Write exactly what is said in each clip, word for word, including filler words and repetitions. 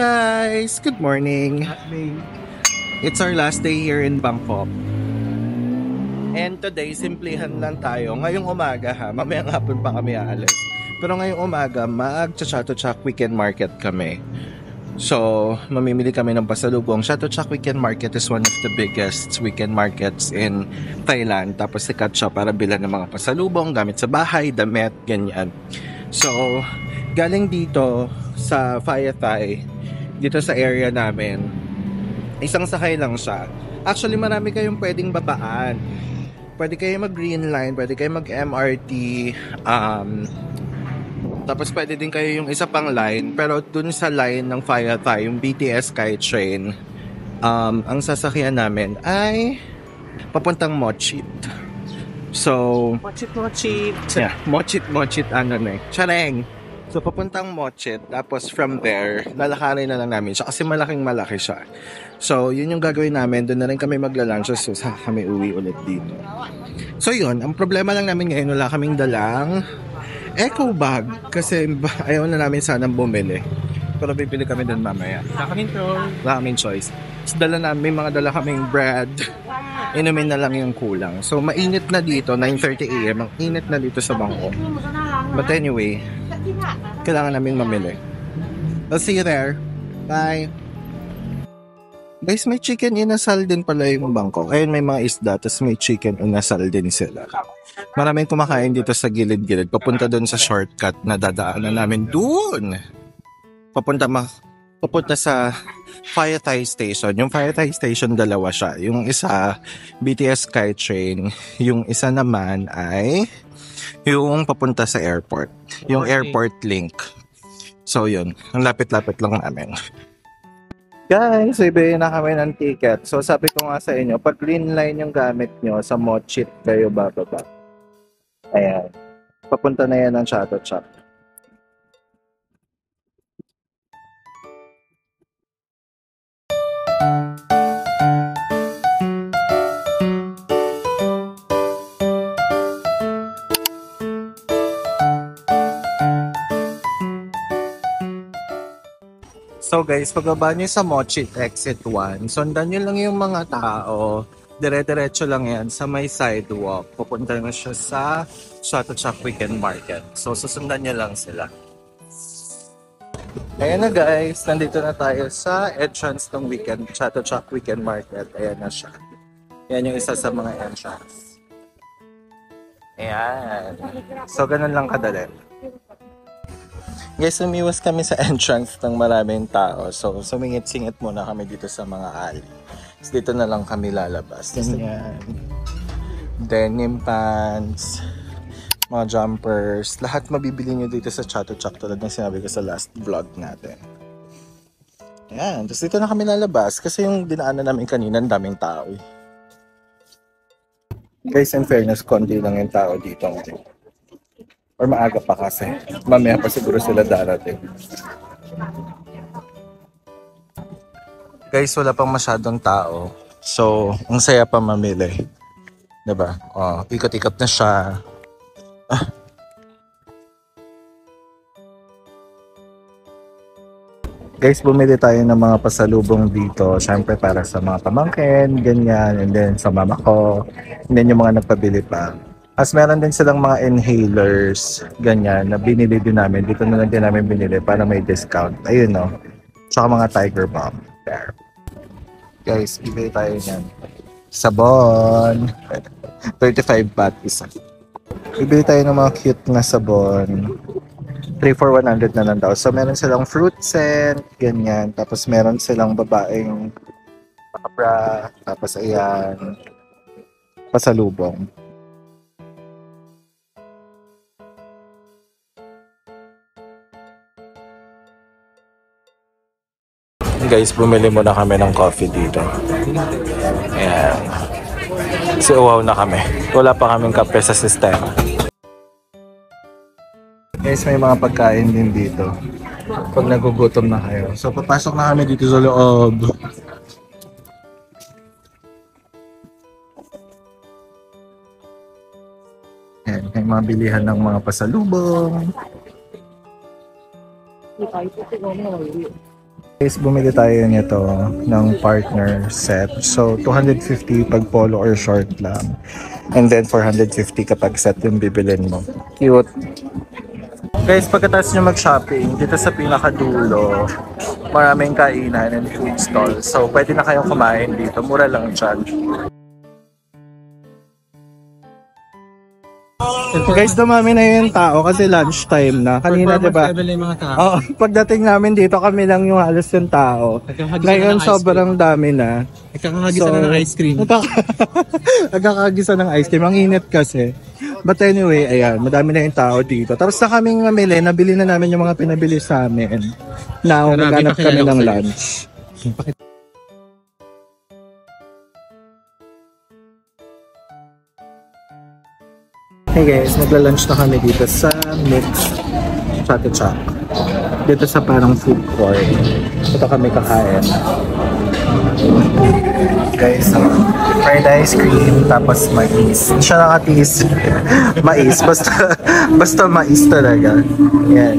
guys! Good morning! It's our last day here in Bangkok. And today, simplihan lang tayo. Ngayong umaga ha, mamayang hapon pa kami aalis. Pero ngayong umaga, mag-Chatuchak Weekend Market kami. So, mamimili kami ng pasalubong. Chatuchak Weekend Market is one of the biggest weekend markets in Thailand. Tapos sikat siya para bilan ng mga pasalubong, gamit sa bahay, damit, ganyan. So, galing dito sa Phaya Thai, dito sa area namin, isang sakay lang siya. Actually, marami kayong pwedeng babaan. Pwede kayo mag-Green Line, pwede kayo mag-M R T, um, tapos pwede din kayo yung isa pang line. Pero dun sa line ng Phaya Thai, yung B T S Skytrain, um, ang sasakyan namin ay papuntang Mochit. So, Mochit, Mochit. Yeah, Mochit, Mochit, ano na eh. Chareng! So, papuntang Mochit. Tapos from there, lalakarin na lang namin siya kasi malaking malaki siya. So, yun yung gagawin namin. Doon na rin kami magla-lunch. So, saka kami uwi ulit dito. So, yun. Ang problema lang namin ngayon, wala kaming dalang eco bag. Kasi ayaw na namin sanang bumili. Pero bibili kami doon mamaya. Wala kaming choice. Wala kaming choice. So, dala namin, mga dala kaming bread. Inumin na lang yung kulang. So, mainit na dito. nine thirty a m Ang init na dito sa Bangkok. But anyway, kailangan namin mamili. I'll see you there. Bye! Guys, may chicken inasal din pala yung Bangkok. Ayun, may mga isda, tapos may chicken inasal din sila. Maraming kumakain dito sa gilid-gilid. Papunta doon sa shortcut na dadaanan namin doon. Papunta ma papunta sa Phaya Thai Station. Yung Phaya Thai Station, dalawa siya. Yung isa, B T S Skytrain. Yung isa naman ay yung papunta sa airport. Yung airport link. So yun, ang lapit-lapit lang namin. Guys, ibigay na kami ng ticket. So sabi ko nga sa inyo, pag green line yung gamit nyo, sa Mochit kayo bababa. Ayan. Papunta na yan ng Chatuchak. So guys, pagbaba nyo sa Mochit Exit one, sundan nyo lang yung mga tao. Dire-diretso lang yan sa may sidewalk. Pupunta na siya sa Chatuchak Weekend Market. So susundan nyo lang sila. Ayan na guys, nandito na tayo sa entrance ng weekend, Chatuchak Weekend Market. Ayan na siya. Ayan yung isa sa mga entrance. Ayan. So ganun lang kadali. Guys, umiwas kami sa entrance ng maraming tao. So, sumingit-singit muna kami dito sa mga alley. So, dito na lang kami lalabas. Ganyan. Denim pants, mga jumpers. Lahat mabibili nyo dito sa Chatuchak tulad ng sinabi ko sa last vlog natin. Ayan. Tapos dito na kami lalabas kasi yung dinaanan namin kanina, ang daming tao. Guys, in fairness, konti lang yung tao dito. Or maaga pa kasi. Mamaya pa siguro sila darating. Guys, wala pang masyadong tao. So, ang saya pa mamili. Diba? Oh, ikot-ikot na siya. Ah. Guys, bumili tayo ng mga pasalubong dito. Siyempre para sa mga pamangkin, ganyan. And then sa mama ko. And then yung mga nagpabili pa. As meron din silang mga inhalers, ganyan, na binili din namin. Dito na lang din namin binili para may discount. Ayun, no? Tsaka mga Tiger Balm. There. Guys, bibili tayo niyan. Sabon. thirty-five baht isa. Bibili tayo ng mga cute na sabon. three for one hundred na lang daw. So, meron silang fruit scent, ganyan. Tapos, meron silang babaeng bra. Tapos, ayan. Pasalubong. Guys, bumili muna kami ng coffee dito. Ayan. Kasi uwaw na kami. Wala pa kaming kape sa sistema. Guys, may mga pagkain din dito. Pag nagugutom na kayo. So, papasok na kami dito sa loob. Ayan, may mga bilihan ng mga pasalubong. Guys, bumili tayo nito ng partner set. So, two hundred fifty pag polo or short lang. And then, four hundred fifty kapag set yung bibilin mo. Cute. Guys, pagkatapos nyo mag-shopping, dito sa pinakadulo, maraming kainan and food stall. So, pwede na kayong kumain dito. Mura lang dyan. Guys, dumami na yung tao kasi lunchtime na. Kanina, diba? Oo, pagdating namin dito, kami lang yung halos yung tao. Ngayon, sobrang dami na. Nagkakagisa na ng ice cream. Nagkakagisa ng ice cream. Ang init kasi. But anyway, ayan, madami na yung tao dito. Tapos na kaming mamili, nabili na namin yung mga pinabili sa amin. Now, maghanap kami ng lunch. Hey guys, magla-lunch na kami dito sa Mix Chatuchak. Dito sa parang food court. Ito kami kakain. Guys, uh, fried ice cream, tapos mais. Hindi siya nakatiis. Mais, basta, basta mais talaga. Yan.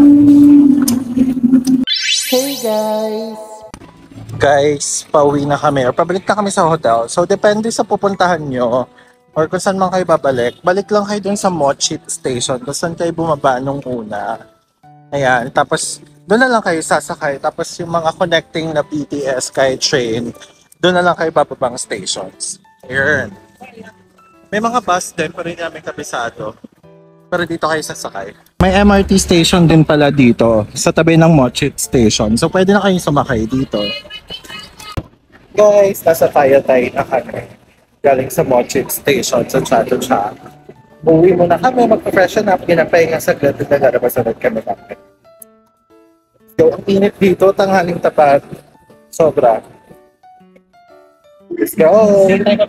Hey guys! Guys, pauwi na kami. Or pabalik na kami sa hotel. So, depende sa pupuntahan nyo. Or kung saan man kayo babalik, balik lang kayo dun sa Mochit Station kung saan kayo bumaba nung una. Ayan, tapos doon na lang kayo sasakay. Tapos yung mga connecting na B T S kay train, doon na lang kayo bababang stations. Ayan. May mga bus din, pero hindi namin kabisado. Pero dito kayo sasakay. May M R T station din pala dito, sa tabi ng Mochit Station. So pwede na kayong sumakay dito. Guys, nasa Tayatay na kami. Galing sa Mochit Station sa Chatuchak. Uwi muna kami, mag-freshen up, ginapahinga sa glat at nagarabasalat kami kami. So, ang init dito, tanghaling tapat. Sobra. Let's go!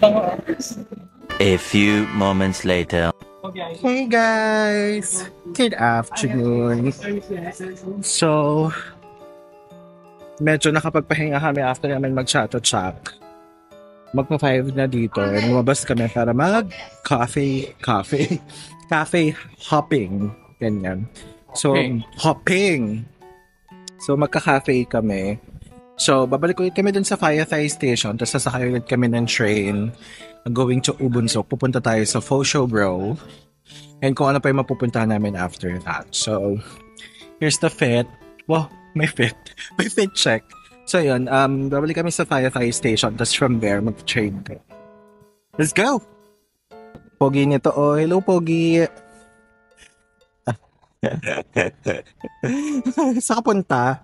A few moments later. Hey guys! Good afternoon. So, medyo nakapagpahinga kami after namin mag-Chatuchak. Magpa five na dito and lumabas kami para mag cafe cafe cafe hopping ganyan. So okay. Hopping. So magka-cafe kami. So babalik ulit kami dun sa Phayatay Station tapos sasakay ulit kami ng train going to Ubunsok. Pupunta tayo sa Fosho Bro and kung ano pa yung mapupuntahan namin after that. So here's the fit. Wow, may fit. May fit check. So yun, um, babalik kami sa Phayatay Station, tapos from there, mag-train ko. Let's go! Pogi nito, oh, hello Pogi! Saan ka punta?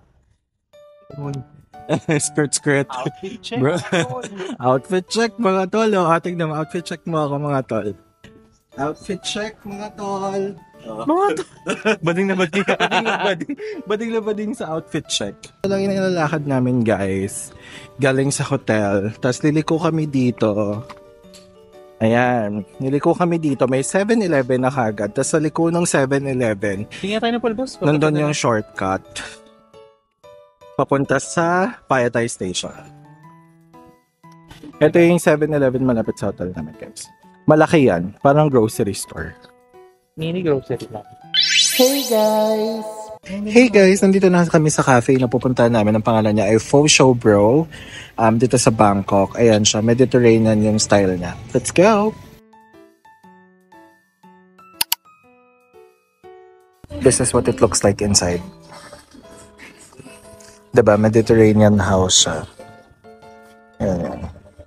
Skirt, skirt. Outfit check. Bro. Outfit check, mga tol. Oh, ating naman, outfit check mo ako, mga tol. Outfit check, mga tol. Oh. Mga tol. Bading na bading. bading na bading. Bading na bading sa outfit check. Ito lang yung nilalakad namin, guys. Galing sa hotel. Tapos liliko kami dito. Ayan. Niliko kami dito. May seven eleven na kagad. Tapos sa liko ng seven eleven. Tingnan tayo ng pulbos. Nandun yung shortcut. Papunta sa Phayatay Station. Ito yung seven eleven malapit sa hotel namin, guys. Malaki yan. Parang grocery store. Mini grocery lang. Hey guys! Hey guys! Nandito na kami sa cafe na pupuntahan namin. Ang pangalan niya ay Fosho Bro. Um, dito sa Bangkok. Ayan siya. Mediterranean yung style niya. Let's go! This is what it looks like inside. Diba? Mediterranean house siya. Ayan, ayan.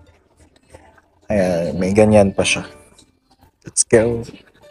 Ayan, may ganyan pa siya. Let's go.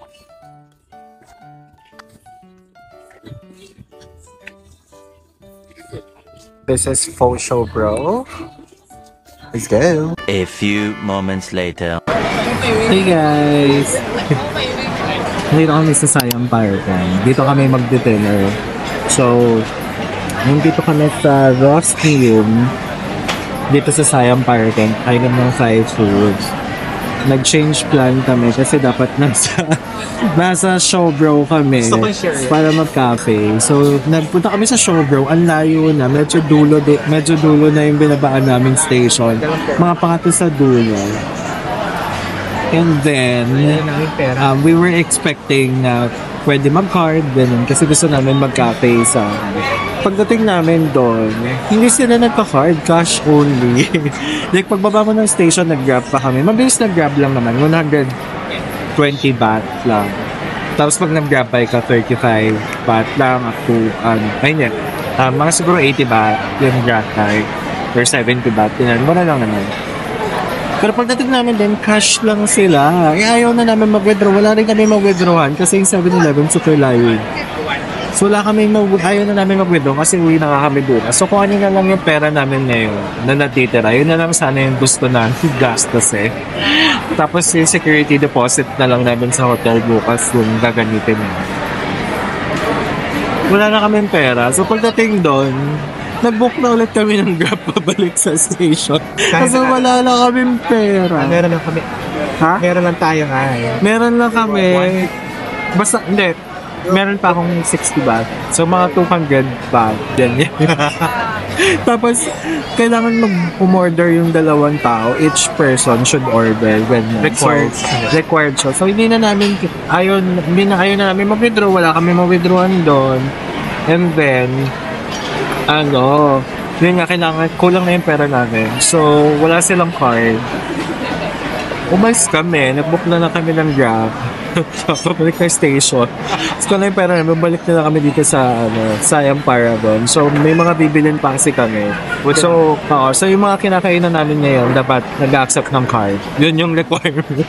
This is Fosho Bro. Let's go. A few moments later. Hey guys! Dito kami sa Siam Paragon. Dito kami mag-dinner. So, nandito kami sa Roskium. Dito sa Siam Paragon. Kailan ng Thai food. Nag-change plan kami kasi dapat nasa nasa Showbro kami para mag-cafe. So, nagpunta kami sa Showbro. Ang layo na. Medyo dulo, medyo dulo na yung binabaan naming station. Mga pangatlo sa dulo. And then, um, we were expecting na pwede mag-card. Ganun, kasi gusto namin mag-cafe sa pagdating namin doon, hindi sila nagka-card, cash only. Like, pagbaba mo ng station, nag-grab pa kami. Mabilis nag-grab lang naman, one hundred twenty baht lang. Tapos pag nag-grab pa ka, thirty-five baht lang up to, um, ayun yan, um, mga siguro eighty baht yung grab card, or seventy baht, yun, mura lang naman. Pero pagdating namin din, cash lang sila. Eh, ayaw na namin mag-withdraw. Wala rin kami mag-withdrawan kasi yung seven eleven super layo. So, wala kami mag- ayaw na namin mag-withdraw kasi uwi na nga kami doon. So, kung ano na lang yung pera namin ngayon na natitira, yun na lang sana yung gusto namin gastos eh. Tapos yung security deposit na lang namin sa hotel bukas yung gagamitin. Wala na kami pera. So, pagdating doon, nag-book na ulit kami ng Grab pabalik sa station. Kasi wala na kaming pera. Ah, meron lang kami. Ha? Meron lang tayo nga eh. Meron lang kami. Basta, hindi. Meron pa akong sixty baht. So, mga two hundred baht. Ganyan. Tapos, kailangan mag-umorder yung dalawang tao. Each person should order. Ganyan. Required. So, required siya. So, hindi na namin, ayaw, hindi na, ayaw na namin mag-withdraw. Wala kami mag-withdrawan doon. And then, ano, yun nga, kailangan, kulang na yung pera namin. So, wala silang card. Umalis kami, nag-book na lang kami ng Grab. Pabalik na station. So, kung na yung pera namin, balik na lang kami dito sa, ano, Siam Paragon. So, may mga bibilin pa kasi kami. So, oo, so yung mga kinakainan namin ngayon, dapat nag-accept ng card. Yun yung requirement.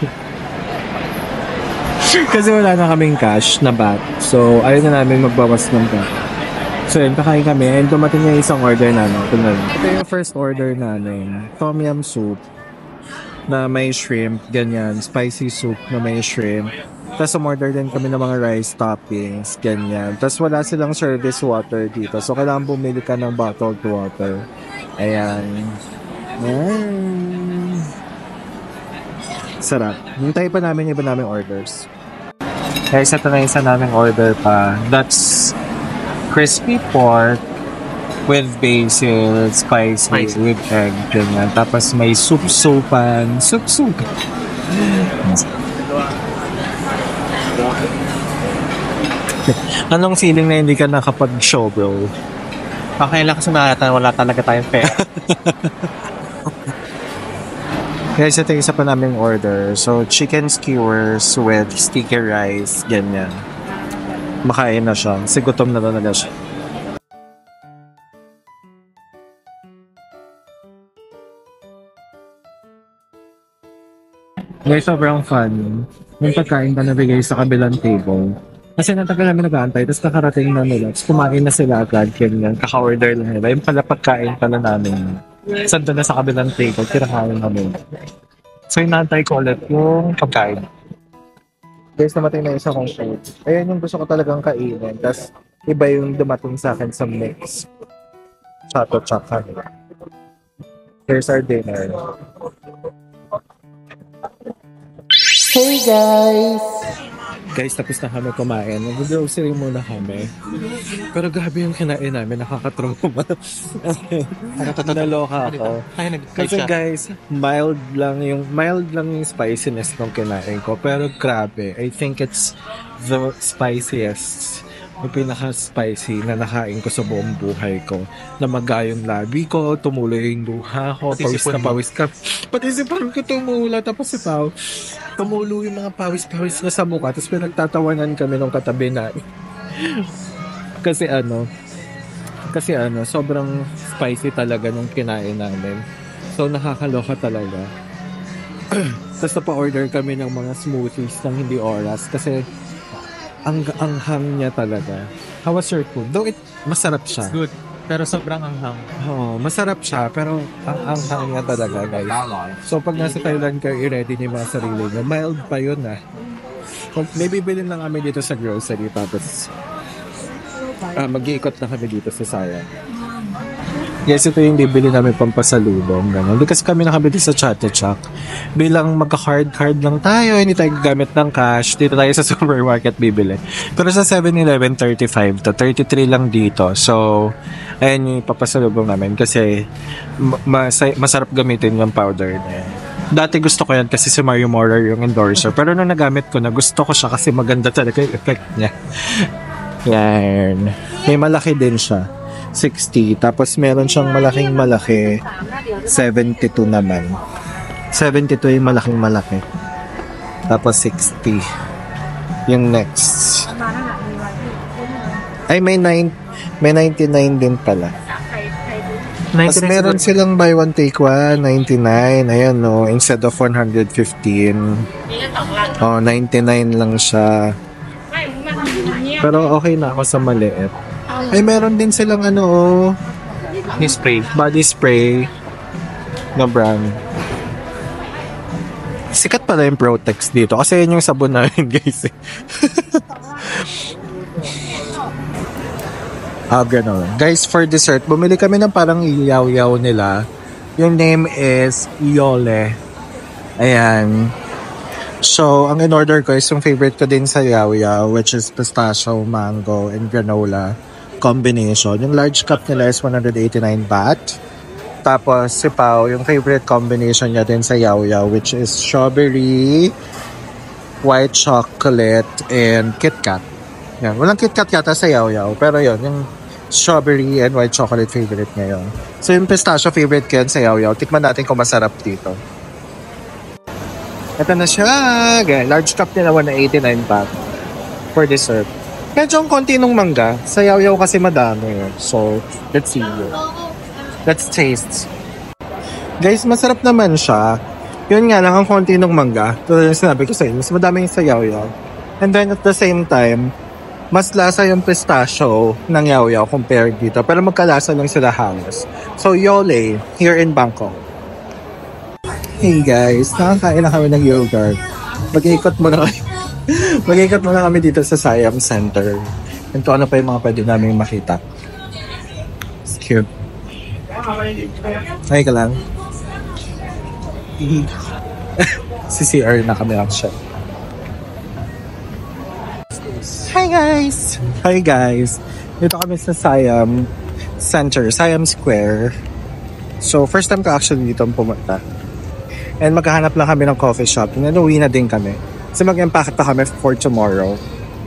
Kasi wala na kaming cash na baht. So, ayaw na namin magbawas ng baht. So yun, kakain kami and dumating yung isang order namin. Ito na lang. Ito yung first order namin. Tom yum soup na may shrimp, ganyan. Spicy soup na may shrimp. Tapos umorder din kami ng mga rice toppings, ganyan. Tapos wala silang service water dito. So kailangan bumili ka ng bottled water. Ayan. Ayan. Sarap. Hintay pa namin yung iba namin orders. Guys, ito na isa naming order pa. That's crispy pork with basil, spicy, Spicy. with egg, ganyan. Tapos may soup-soupan. Soup-soup. Anong feeling na hindi ka nakapag-show, bro? Okay lang kasi nakata, wala talaga tayong pera. Guys, ito yung isa pa naming order. So, chicken skewers with sticky rice, ganyan. Makain na siya. Kasi gutom na talaga siya. Guys, sobrang fun. Yung pagkain na nabigay sa kabilang table. Kasi natagal namin nag-aantay, tapos nakarating na nila. Tapos kumain na sila agad, ganyan. Kaka-order lang nila. Yung pala pagkain pala namin. Sanda na sa kabilang table, kinakain namin. So, inaantay ko ulit yung pagkain. Guys, namatay na isa kong food. Ayan yung gusto ko talagang kainin. Tapos, iba yung dumating sa akin sa mix. Chato chaka. Here's our dinner. Hey guys! Guys, tapos na kami kumain. Nag-grocery muna kami. Pero grabe yung kinain namin. Nakakatrauma. Naloka ako. Ay, nag Kasi guys, mild lang yung mild lang yung spiciness ng kinain ko. Pero grabe, I think it's the spiciest. Yung pinaka-spicy na nakain ko sa buong buhay ko. Namagayong labi ko, tumuloy yung luha ko, Pati pawis sipon na mo. pawis ka. Pati sipon ko tumula, tapos si Pao, tumulo yung mga pawis-pawis na sa mukha, tapos pinagtatawanan kami nung katabi na. Kasi ano, kasi ano, sobrang spicy talaga nung kinain namin. So, nakakaloka talaga. Tapos napa-order kami ng mga smoothies ng hindi oras kasi ang anghang niya talaga. How was your food? Though it, masarap siya. Good. Pero sobrang anghang. Oo, masarap siya, pero ang anghang niya talaga, guys. So, pag nasa Thailand kayo, i-ready niyo yung mga sarili niyo. Mild pa yun, ah. Kung may bibilin lang kami dito sa grocery, tapos ah, mag-iikot na kami dito sa Sayang. Yes, ito yung bibili namin pampasalubong. Ganun. Kasi kami nakabili sa Chatechak. Bilang magka-card-card lang tayo, hindi tayo gagamit ng cash. Dito tayo sa supermarket bibili. Pero sa seven eleven, thirty-five to thirty-three lang dito. So, ayan yung papasalubong namin. Kasi ma- masay- masarap gamitin yung powder na yan. Dati gusto ko yan kasi si Mario Morer yung endorser. Pero nung nagamit ko na, gusto ko siya kasi maganda talaga yung effect niya. Yan. May malaki din siya. sixty. Tapos meron siyang malaking malaki, seventy-two naman. seventy-two yung malaking malaki. Tapos sixty. Yung next. Ay, may nine, may ninety-nine din pala. Tapos meron silang buy one take one, ninety-nine. Ayan no, instead of one hundred fifteen. Oh, ninety-nine lang siya. Pero okay na ako sa maliit. Ay, meron din silang ano, oh, Ni spray. body spray na brand. Sikat pala yung Protex dito kasi yun yung sabon namin, guys. Ah, gano'n. Guys, for dessert, bumili kami ng parang yaw-yaw nila. Yung name is Yole. Ayan. So, ang in-order ko is yung favorite ko din sa yaw-yaw, which is pistachio, mango, and granola combination. Yung large cup nila is one hundred eighty-nine baht. Tapos, si Pao, yung favorite combination niya din sa yaw-yaw, which is strawberry, white chocolate, and KitKat. Yan. Walang KitKat yata sa yaw-yaw, pero yun, yung strawberry and white chocolate favorite niya yun. So, yung pistachio favorite ko yun sa yaw-yaw. Tikman natin kung masarap dito. Ito na siya. Okay. Large cup nila, one hundred eighty-nine baht for dessert. Medyo ang konti nung mangga. Sa yaw-yaw kasi madami. So, let's see. Let's taste. Guys, masarap naman siya. Yun nga lang, ang konti nung mangga. Tulad yung sinabi ko sa inyo, mas madami yung sa yaw-yaw. And then at the same time, mas lasa yung pistachio ng yaw-yaw compared dito. Pero magkalasa lang sila halos. So, Yole, here in Bangkok. Hey guys, nakakain na kami ng yogurt. Mag-ikot muna kami. Mag-ikot muna kami dito sa Siam Center. And kung ano pa yung mga pwede namin makita. It's cute. Ay ka lang. C C R na kami actually. Hi guys! Hi guys! Dito kami sa Siam Center, Siam Square. So, first time ko actually dito pumunta. And maghahanap lang kami ng coffee shop. And uwi na din kami. Kasi mag-empacket pa kami for tomorrow.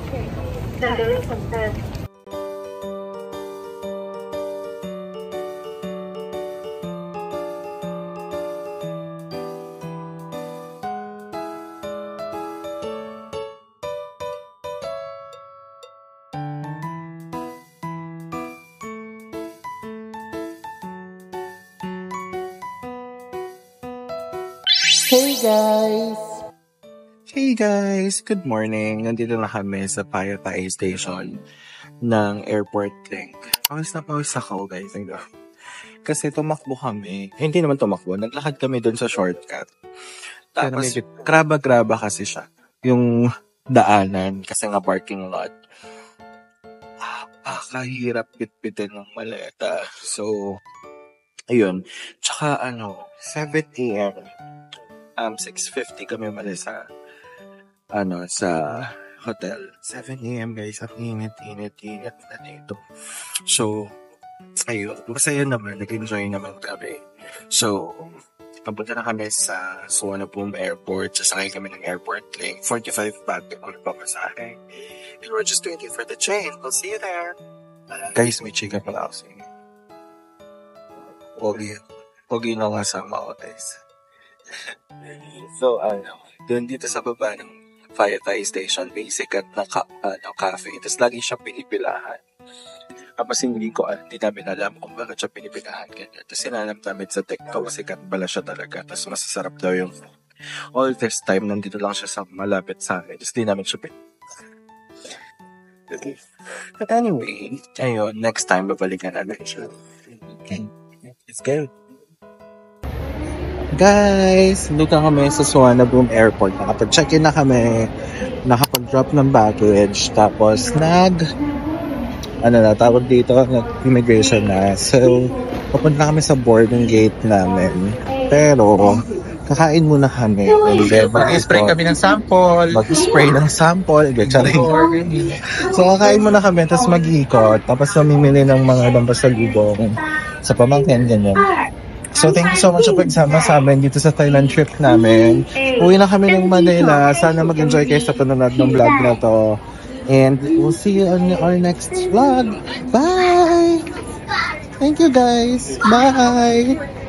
Hey guys! Hey guys! Good morning! Nandito na kami sa Payatai Station ng Airport Link. Pawis na pawis ako guys. Kasi tumakbo kami. Eh, hindi naman tumakbo. Naglakad kami dun sa shortcut. Tapos, kraba-graba kasi siya. Yung daanan. Kasi nga parking lot. Ah, kahirap pitpitin ng maleta. So, ayun. Tsaka ano, seven a.m. Um, six fifty kami umalis sa, ano, sa hotel. seven a.m. guys, ang init, init, init na dito. So, ayun, masaya naman, nag-enjoy naman kami. So, papunta na kami sa Suvarnabhumi Airport, sasakay kami ng Airport Link, forty-five baht yung pamasahe. And we're just waiting for the train. We'll see you there. Guys, may chika pala ako sa inyo. Pogi, pogi na nga sa mga guys. So, ano, doon dito sa baba ng Payatai Station, may sikat na ka, ano, cafe. Tapos lagi siya pinipilahan. Tapos hindi ko, hindi namin alam kung bakit siya pinipilahan ganyan. Tapos sinanap namin sa TikTok, sikat pala siya talaga. Tapos masasarap daw yung all this time, nandito lang siya sa malapit sa akin. Tapos di namin siya pinipilahan. But anyway, ayun, next time babalikan namin siya. Okay, let's go. Guys, dito kami sa Suvarnabhumi Airport. Nakapag-check-in na kami, nakapag-drop ng baggage, tapos nag, ano na, tawag dito, nag-immigration na. So, papunta kami sa boarding gate namin. Pero, kakain muna kami. Mag-spray kami ng sample. Mag-spray ng sample. So, kakain muna kami, tapos mag-ikot, tapos mamimili ng mga pasalubong sa pamangkin, ganyan. So, thank you so much for pagsama sa amin dito sa Thailand trip namin. Uwi na kami ng Manila. Sana mag-enjoy kayo sa panonood ng vlog na to. And we'll see you on our next vlog. Bye! Thank you guys. Bye!